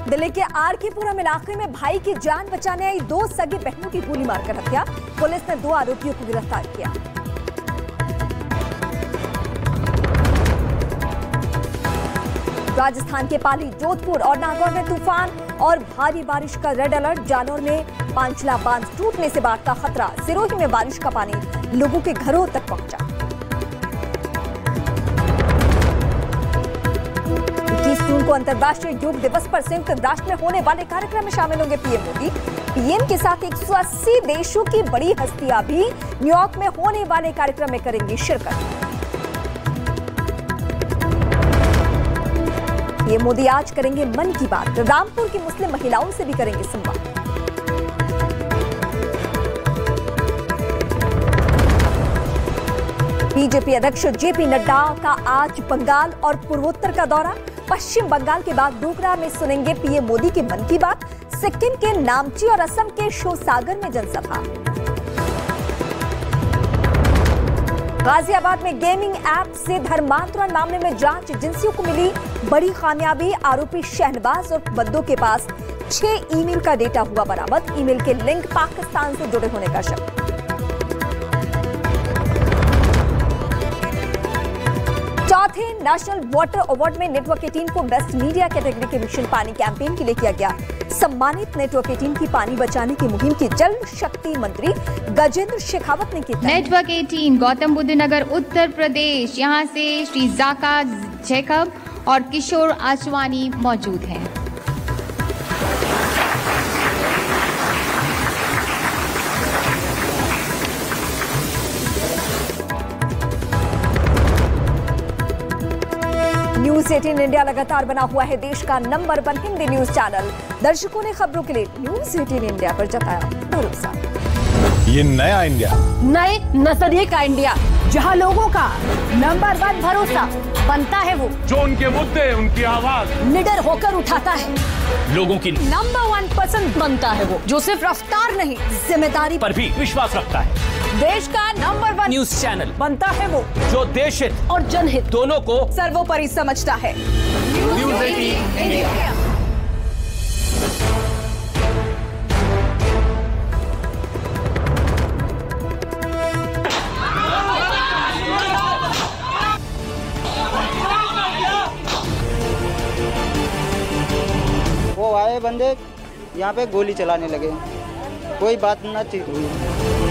दिल्ली के आरकेपुरम इलाके में भाई की जान बचाने आई दो सगी बहनों की गोली मारकर हत्या। पुलिस ने दो आरोपियों को गिरफ्तार किया। राजस्थान के पाली, जोधपुर और नागौर में तूफान और भारी बारिश का रेड अलर्ट। जालौर में पांचला बांध टूटने से बाढ़ का खतरा। सिरोही में बारिश का पानी लोगों के घरों तक पहुंचा। 21 जून को अंतर्राष्ट्रीय योग दिवस पर संयुक्त राष्ट्र में होने वाले कार्यक्रम में शामिल होंगे पीएम मोदी। पीएम के साथ 180 देशों की बड़ी हस्तियां भी न्यूयॉर्क में होने वाले कार्यक्रम में करेंगी शिरकत। पीएम मोदी आज करेंगे मन की बात। रामपुर की मुस्लिम महिलाओं से भी करेंगे संवाद। बीजेपी अध्यक्ष जेपी नड्डा का आज बंगाल और पूर्वोत्तर का दौरा। पश्चिम बंगाल के बाद डोगरा में सुनेंगे पीएम मोदी के मन की बात। सिक्किम के नामची और असम के शिवसागर में जनसभा। गाजियाबाद में गेमिंग ऐप से धर्मांतरण मामले में जांच एजेंसियों को मिली बड़ी कामयाबी। आरोपी शहनबाज और बंदों के पास 6 ईमेल का डेटा हुआ बरामद। ईमेल के लिंक पाकिस्तान से जुड़े होने का शक। चौथे नेशनल वाटर अवार्ड में नेटवर्क 18 को बेस्ट मीडिया कैटेगरी के मिशन पानी कैंपेन के लिए किया गया सम्मानित। नेटवर्क 18 की पानी बचाने की मुहिम की जल शक्ति मंत्री गजेंद्र शेखावत ने की। नेटवर्क 18 गौतम बुद्ध नगर उत्तर प्रदेश, यहाँ से श्री जाका जैकब और किशोर आसवानी मौजूद हैं। न्यूज 18 इंडिया लगातार बना हुआ है देश का नंबर 1 हिंदी न्यूज चैनल। दर्शकों ने खबरों के लिए न्यूज 18 इंडिया पर जताया भरोसा। ये नया इंडिया, नए नजरिए का इंडिया, जहां लोगों का नंबर 1 भरोसा बनता है। वो जो उनके मुद्दे, उनकी आवाज निडर होकर उठाता है। लोगों की नंबर 1 पसंद बनता है। वो जो सिर्फ रफ्तार नहीं, जिम्मेदारी पर भी विश्वास रखता है। देश का नंबर 1 न्यूज चैनल बनता है। वो जो देश हित और जनहित दोनों को सर्वोपरि समझता है। News 18 India. वो आए बंदे यहाँ पे गोली चलाने लगे, कोई बात ना ठीक हुई।